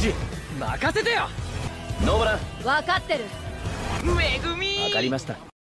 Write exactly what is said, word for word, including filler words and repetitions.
ジ任せてよ。ノーバラ。 分かってる。 めぐみ。 わかりました。